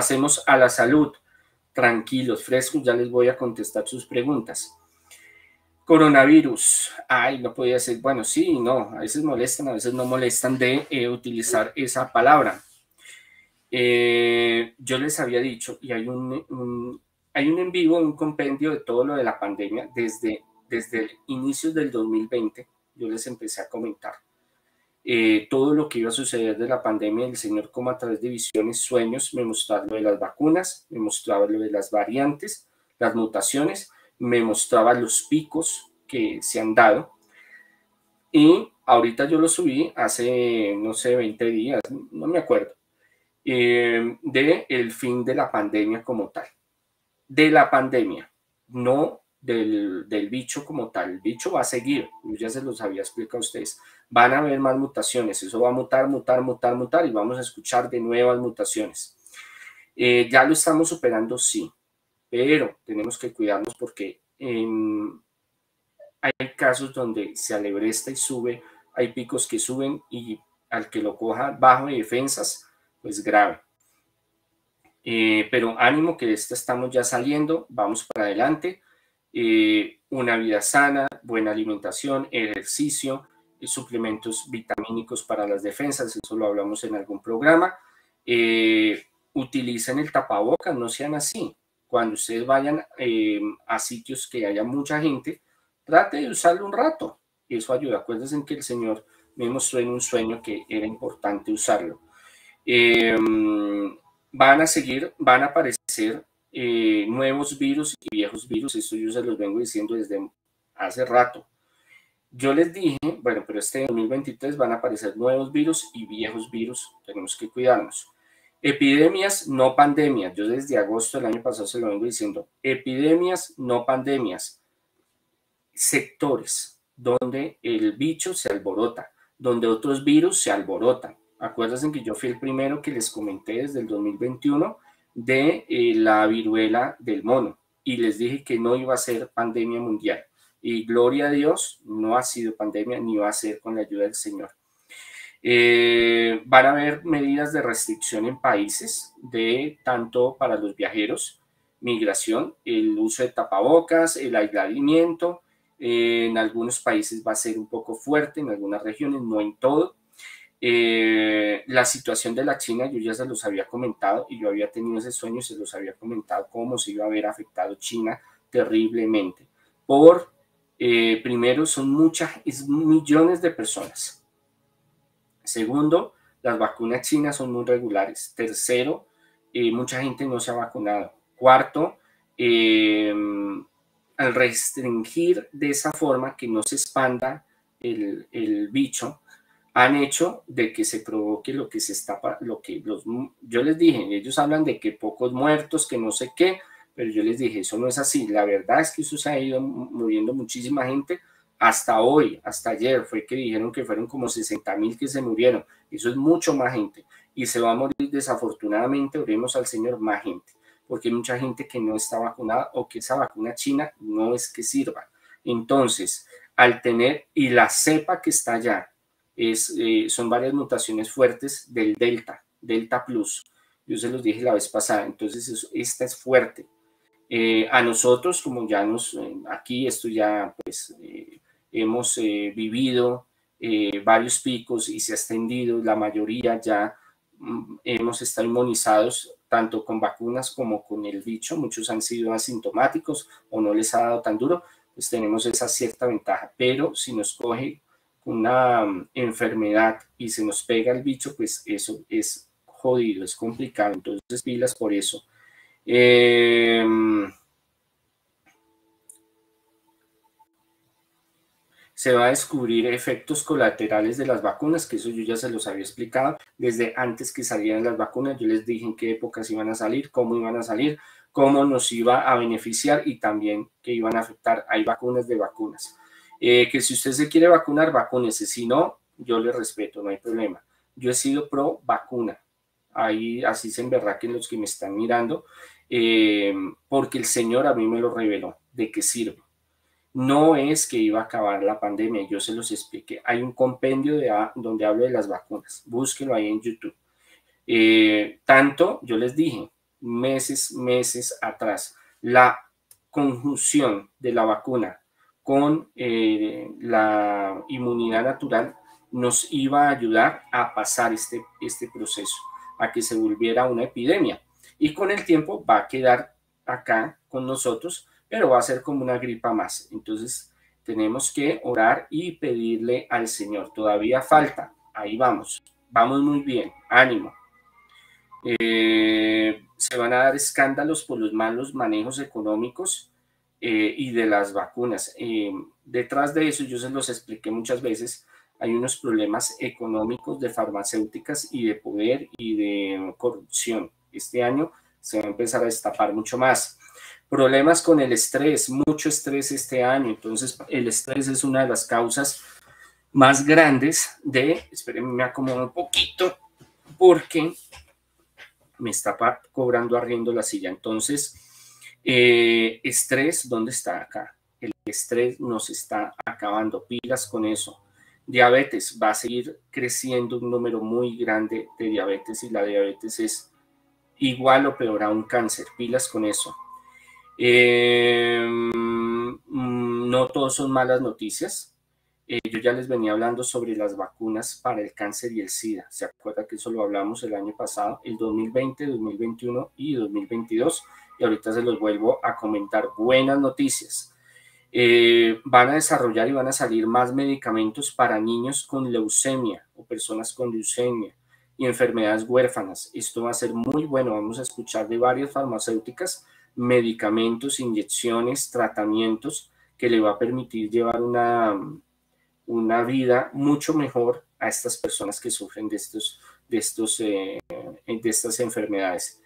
pasemos a la salud. Tranquilos, frescos, ya les voy a contestar sus preguntas. Coronavirus. Ay, no podía ser. Bueno, sí y no. A veces molestan, a veces no molestan de utilizar esa palabra. Yo les había dicho, y hay un en vivo, un compendio de todo lo de la pandemia desde el inicio del 2020. Yo les empecé a comentar todo lo que iba a suceder de la pandemia. El Señor, como a través de visiones, sueños, me mostraba lo de las vacunas, me mostraba lo de las variantes, las mutaciones, me mostraba los picos que se han dado. Y ahorita yo lo subí hace, no sé, 20 días, no me acuerdo, de el fin de la pandemia como tal. De la pandemia, no del bicho como tal. El bicho va a seguir, yo ya se los había explicado a ustedes. Van a haber más mutaciones, eso va a mutar, mutar, mutar, mutar, y vamos a escuchar de nuevas mutaciones. Ya lo estamos superando, sí, pero tenemos que cuidarnos porque hay casos donde se alebresta y sube, hay picos que suben y al que lo coja bajo de defensas, pues grave. Pero ánimo, que de esta estamos ya saliendo, vamos para adelante. Una vida sana, buena alimentación, ejercicio, suplementos vitamínicos para las defensas, eso lo hablamos en algún programa. Utilicen el tapabocas, no sean así. Cuando ustedes vayan a sitios que haya mucha gente, trate de usarlo un rato, eso ayuda. Acuérdense que el Señor me mostró en un sueño que era importante usarlo. Van a aparecer nuevos virus y viejos virus, esto yo se los vengo diciendo desde hace rato. Yo les dije, bueno, pero este 2023 van a aparecer nuevos virus y viejos virus, tenemos que cuidarnos. Epidemias, no pandemias. Yo desde agosto del año pasado se lo vengo diciendo, epidemias, no pandemias. Sectores donde el bicho se alborota, donde otros virus se alborotan. Acuérdense que yo fui el primero que les comenté desde el 2021 de la viruela del mono y les dije que no iba a ser pandemia mundial. Y gloria a Dios, no ha sido pandemia ni va a ser, con la ayuda del Señor. Van a haber medidas de restricción en países, de tanto para los viajeros, migración, el uso de tapabocas, el aislamiento. En algunos países va a ser un poco fuerte, en algunas regiones, no en todo. La situación de la China, yo ya se los había comentado y yo había tenido ese sueño y se los había comentado cómo se iba a ver afectado China terriblemente. Primero, son millones de personas. Segundo, las vacunas chinas son muy regulares. Tercero, mucha gente no se ha vacunado. Cuarto, al restringir de esa forma que no se expanda el bicho, han hecho de que se provoque lo que se está, yo les dije, ellos hablan de que pocos muertos, que no sé qué, pero yo les dije, eso no es así. La verdad es que eso se ha ido muriendo muchísima gente. Hasta hoy, hasta ayer fue que dijeron que fueron como 60,000 que se murieron. Eso es mucho más gente. Y se va a morir desafortunadamente, oremos al Señor, más gente. Porque hay mucha gente que no está vacunada o que esa vacuna china no es que sirva. Entonces, al tener, y la cepa que está allá, son varias mutaciones fuertes del Delta Plus. Yo se los dije la vez pasada. Entonces, esta es fuerte. A nosotros, como ya aquí esto ya pues hemos vivido varios picos y se ha extendido, la mayoría ya hemos estado inmunizados tanto con vacunas como con el bicho. Muchos han sido asintomáticos o no les ha dado tan duro, pues tenemos esa cierta ventaja. Pero si nos coge una enfermedad y se nos pega el bicho, pues eso es jodido, es complicado. Entonces pilas por eso. Se va a descubrir efectos colaterales de las vacunas, que eso yo ya se los había explicado desde antes que salieran las vacunas. Yo les dije en qué épocas iban a salir, cómo iban a salir, cómo nos iba a beneficiar y también que iban a afectar. Hay vacunas de vacunas. Que si usted se quiere vacunar, vacúnese. Si no, yo le respeto, no hay problema. Yo he sido pro vacuna. Ahí así se emberraquen los que me están mirando, porque el Señor a mí me lo reveló, de qué sirve. No es que iba a acabar la pandemia, yo se los expliqué. Hay un compendio donde hablo de las vacunas, búsquenlo ahí en YouTube. Tanto, yo les dije, meses atrás, la conjunción de la vacuna con la inmunidad natural nos iba a ayudar a pasar este proceso, a que se volviera una epidemia. Y con el tiempo va a quedar acá con nosotros, pero va a ser como una gripa más. Entonces tenemos que orar y pedirle al Señor. Todavía falta, ahí vamos muy bien, ánimo. Se van a dar escándalos por los malos manejos económicos y de las vacunas. Detrás de eso, yo se los expliqué muchas veces, hay unos problemas económicos de farmacéuticas y de poder y de corrupción. Este año se va a empezar a destapar mucho más. Problemas con el estrés, mucho estrés este año. Entonces, el estrés es una de las causas más grandes de, espérenme, me acomodo un poquito porque me está cobrando arriendo la silla. Entonces, estrés, ¿dónde está acá? El estrés nos está acabando, pilas con eso. Diabetes, va a seguir creciendo un número muy grande de diabetes y la diabetes es igual o peor a un cáncer, pilas con eso. No todos son malas noticias. Yo ya les venía hablando sobre las vacunas para el cáncer y el SIDA. ¿Se acuerda que eso lo hablamos el año pasado, el 2020, 2021 y 2022? Y ahorita se los vuelvo a comentar. Buenas noticias. Van a desarrollar y van a salir más medicamentos para niños con leucemia o personas con leucemia y enfermedades huérfanas. Esto va a ser muy bueno. Vamos a escuchar de varias farmacéuticas medicamentos, inyecciones, tratamientos que le va a permitir llevar una vida mucho mejor a estas personas que sufren de estas enfermedades.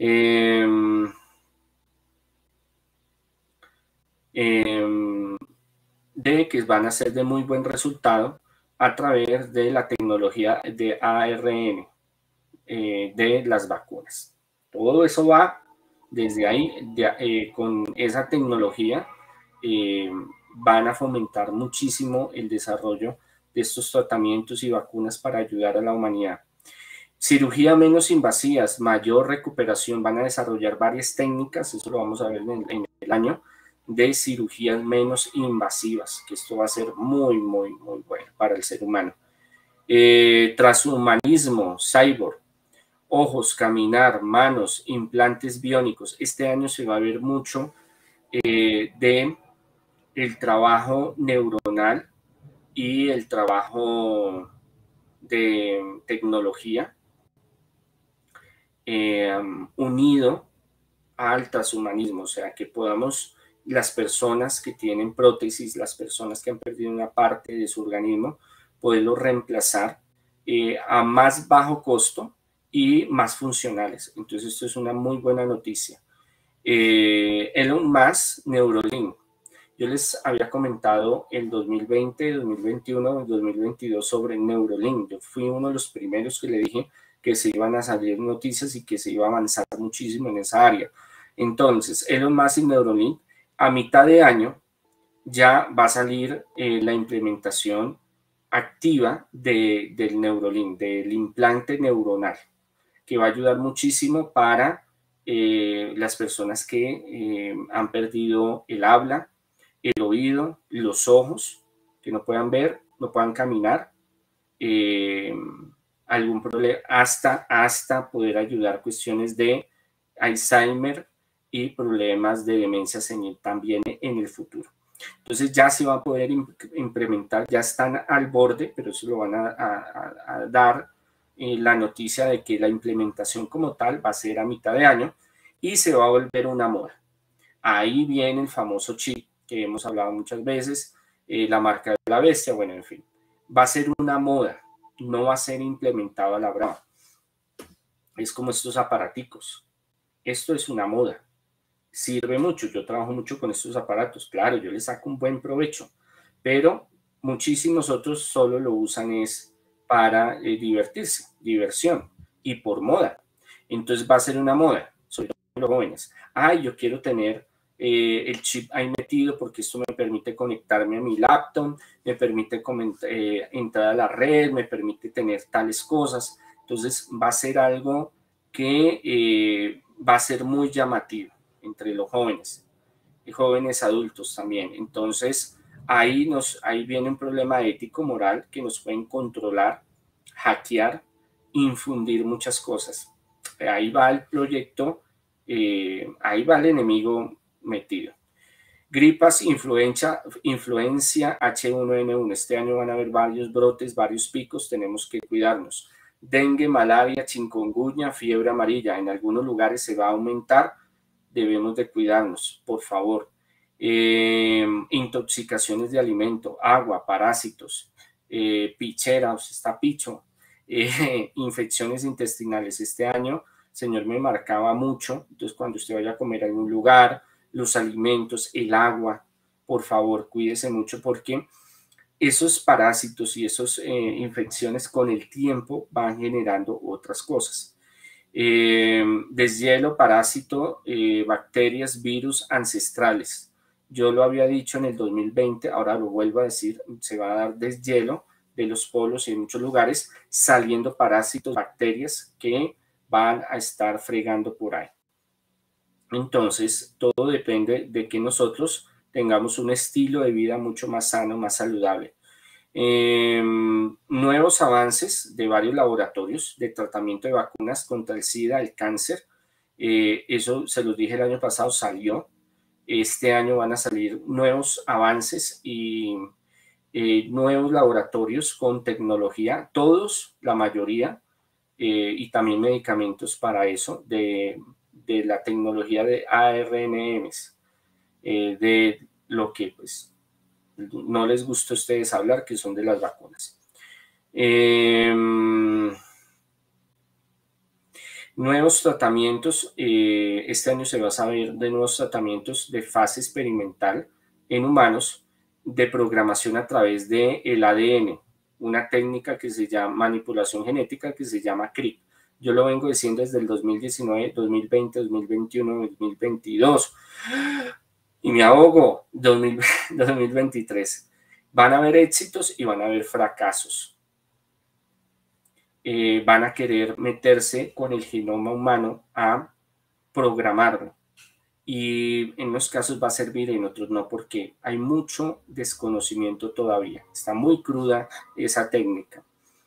De que van a ser de muy buen resultado a través de la tecnología de ARN de las vacunas. Todo eso va desde ahí, con esa tecnología van a fomentar muchísimo el desarrollo de estos tratamientos y vacunas para ayudar a la humanidad. Cirugía menos invasivas, mayor recuperación, van a desarrollar varias técnicas, eso lo vamos a ver en el año, de cirugías menos invasivas, que esto va a ser muy bueno para el ser humano. Transhumanismo, cyborg, ojos, caminar, manos, implantes biónicos. Este año se va a ver mucho de el trabajo neuronal y el trabajo de tecnología unido al transhumanismo, o sea, que podamos, las personas que tienen prótesis, las personas que han perdido una parte de su organismo, poderlo reemplazar a más bajo costo y más funcionales. Entonces, esto es una muy buena noticia. Elon Musk, Neuralink. Yo les había comentado el 2020, 2021, 2022 sobre Neuralink. Yo fui uno de los primeros que le dije que se iban a salir noticias y que se iba a avanzar muchísimo en esa área. Entonces, Elon Musk y Neuralink, a mitad de año ya va a salir la implementación activa del Neuralink, del implante neuronal, que va a ayudar muchísimo para las personas que han perdido el habla, el oído, los ojos, que no puedan ver, no puedan caminar, algún problema, hasta poder ayudar cuestiones de Alzheimer y problemas de demencia senil también en el futuro. Entonces ya se va a poder implementar, ya están al borde, pero eso lo van a dar la noticia de que la implementación como tal va a ser a mitad de año y se va a volver una moda. Ahí viene el famoso chip que hemos hablado muchas veces, la marca de la bestia, bueno, en fin, va a ser una moda, no va a ser implementado a la brava. Es como estos aparaticos. Esto es una moda. Sirve mucho, yo trabajo mucho con estos aparatos, claro, yo les saco un buen provecho, pero muchísimos otros solo lo usan es para divertirse, diversión y por moda. Entonces va a ser una moda, sobre todo los jóvenes. Ay, yo quiero tener el chip ahí metido porque esto me permite conectarme a mi laptop, me permite entrar a la red, me permite tener tales cosas. Entonces va a ser algo que va a ser muy llamativo entre los jóvenes y jóvenes adultos también. Entonces, ahí viene un problema ético-moral que nos pueden controlar, hackear, infundir muchas cosas. Ahí va el proyecto, ahí va el enemigo metido. Gripas, influencia H1N1. Este año van a haber varios brotes, varios picos, tenemos que cuidarnos. Dengue, malaria, chikungunya, fiebre amarilla. En algunos lugares se va a aumentar, debemos de cuidarnos, por favor. Intoxicaciones de alimento, agua, parásitos, pichera, o sea, está picho, infecciones intestinales. Este año, Señor, me marcaba mucho, entonces cuando usted vaya a comer en algún lugar, los alimentos, el agua, por favor, cuídese mucho porque esos parásitos y esas infecciones con el tiempo van generando otras cosas. Deshielo, parásito, bacterias, virus ancestrales. Yo lo había dicho en el 2020, ahora lo vuelvo a decir, se va a dar deshielo de los polos y en muchos lugares saliendo parásitos, bacterias que van a estar fregando por ahí. Entonces, todo depende de que nosotros tengamos un estilo de vida mucho más sano, más saludable. Nuevos avances de varios laboratorios de tratamiento de vacunas contra el SIDA, el cáncer. Eso se los dije el año pasado, salió. Este año van a salir nuevos avances y nuevos laboratorios con tecnología, todos, la mayoría, y también medicamentos para eso, de la tecnología de ARNMs, de lo que pues no les gusta a ustedes hablar, que son de las vacunas. Nuevos tratamientos, este año se va a saber de nuevos tratamientos de fase experimental en humanos de programación a través del ADN, una técnica que se llama manipulación genética que se llama CRIP. Yo lo vengo diciendo desde el 2019, 2020, 2021, 2022 y me ahogo. 2023. Van a haber éxitos y van a haber fracasos. Van a querer meterse con el genoma humano a programarlo. Y en unos casos va a servir, en otros no, porque hay mucho desconocimiento todavía. Está muy cruda esa técnica.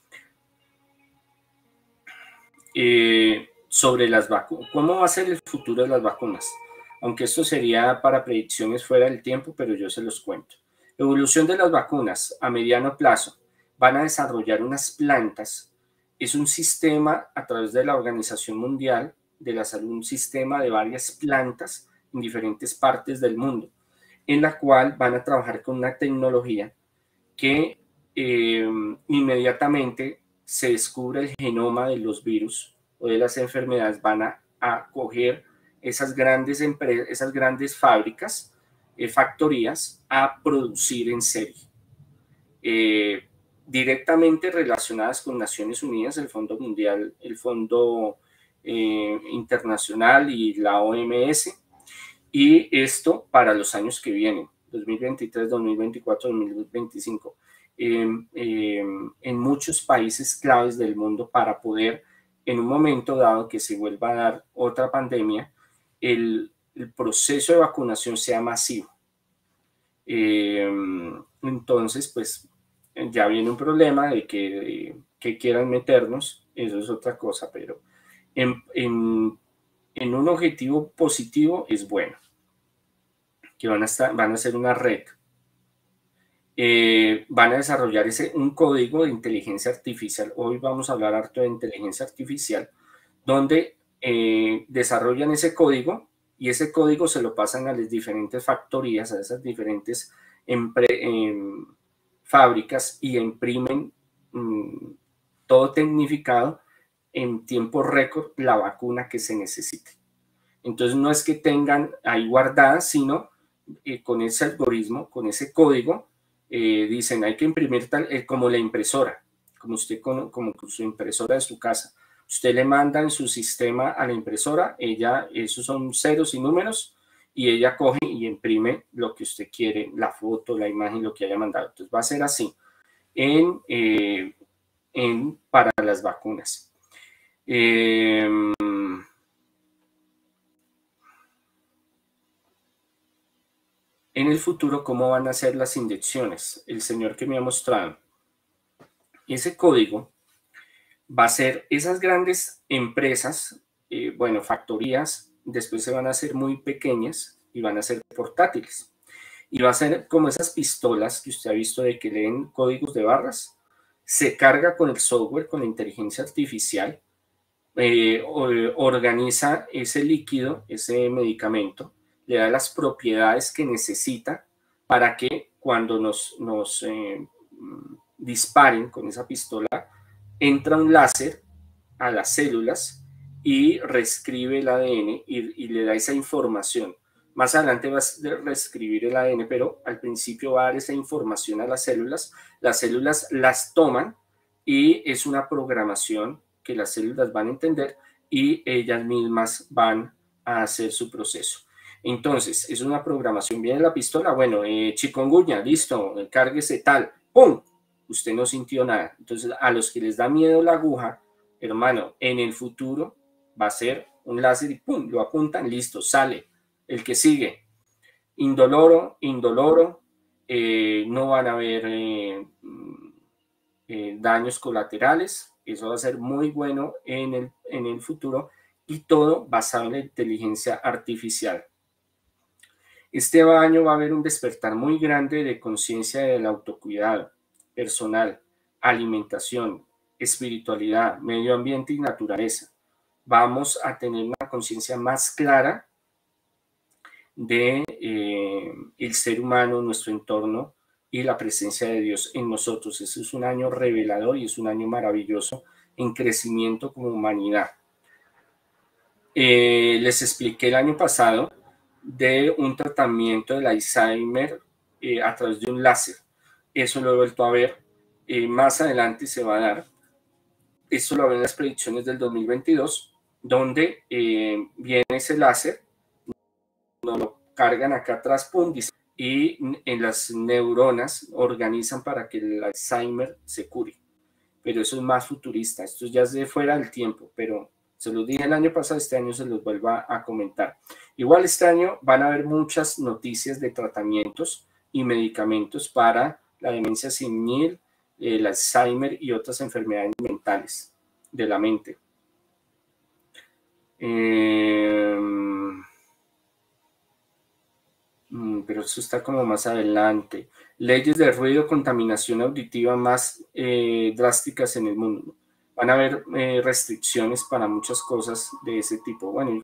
Sobre las vacunas. ¿Cómo va a ser el futuro de las vacunas? Aunque esto sería para predicciones fuera del tiempo, pero yo se los cuento. Evolución de las vacunas a mediano plazo. Van a desarrollar unas plantas. Es un sistema a través de la Organización Mundial de la Salud, un sistema de varias plantas en diferentes partes del mundo, en la cual van a trabajar con una tecnología que inmediatamente se descubre el genoma de los virus o de las enfermedades, van a coger esas grandes empresas, esas grandes fábricas, factorías, a producir en serie. Directamente relacionadas con Naciones Unidas, el Fondo Mundial, el Fondo Internacional y la OMS, y esto para los años que vienen, 2023, 2024, 2025. En muchos países claves del mundo para poder, en un momento dado que se vuelva a dar otra pandemia, el proceso de vacunación sea masivo. Entonces, pues ya viene un problema de que quieran meternos, eso es otra cosa, pero en un objetivo positivo es bueno, que van a ser una red. Van a desarrollar un código de inteligencia artificial. Hoy vamos a hablar harto de inteligencia artificial, donde desarrollan ese código y ese código se lo pasan a las diferentes factorías, a esas diferentes fábricas y imprimen todo tecnificado en tiempo récord la vacuna que se necesite. Entonces no es que tengan ahí guardada, sino con ese algoritmo, con ese código, dicen hay que imprimir tal, como la impresora, como usted como su impresora de su casa. Usted le manda en su sistema a la impresora, esos son ceros y números, y ella coge y imprime lo que usted quiere, la foto, la imagen, lo que haya mandado. Entonces va a ser así para las vacunas. en el futuro cómo van a ser las inyecciones. El señor que me ha mostrado, ese código va a ser esas grandes empresas, bueno, factorías, después se van a hacer muy pequeñas y van a ser portátiles. Y va a ser como esas pistolas que usted ha visto de que leen códigos de barras. Se carga con el software, con la inteligencia artificial, organiza ese líquido, ese medicamento, le da las propiedades que necesita para que cuando nos disparen con esa pistola, entra un láser a las células y reescribe el ADN y le da esa información. Más adelante va a reescribir el ADN, pero al principio va a dar esa información a las células las toman y es una programación que las células van a entender y ellas mismas van a hacer su proceso. Entonces, es una programación. Viene la pistola, bueno, chikungunya, listo, cárguese tal, ¡pum! Usted no sintió nada. Entonces, a los que les da miedo la aguja, hermano, en el futuro va a ser un láser y ¡pum! Lo apuntan, listo, sale. El que sigue, indoloro, no van a haber daños colaterales. Eso va a ser muy bueno en el futuro y todo basado en la inteligencia artificial. Este año va a haber un despertar muy grande de conciencia del autocuidado personal, alimentación, espiritualidad, medio ambiente y naturaleza. Vamos a tener una conciencia más clara de el ser humano, nuestro entorno y la presencia de Dios en nosotros. Ese es un año revelador y es un año maravilloso en crecimiento como humanidad. Les expliqué el año pasado de un tratamiento del Alzheimer a través de un láser. Eso lo he vuelto a ver. Más adelante se va a dar. Esto lo ven en las predicciones del 2022, donde viene ese láser, nos lo cargan acá atrás, pum, y en las neuronas organizan para que el Alzheimer se cure. Pero eso es más futurista, esto ya es de fuera del tiempo, pero se los dije el año pasado, este año se los vuelvo a comentar. Igual este año van a haber muchas noticias de tratamientos y medicamentos para la demencia senil, el Alzheimer y otras enfermedades mentales de la mente. Pero eso está como más adelante. Leyes de ruido, contaminación auditiva más drásticas en el mundo. Van a haber restricciones para muchas cosas de ese tipo. Bueno,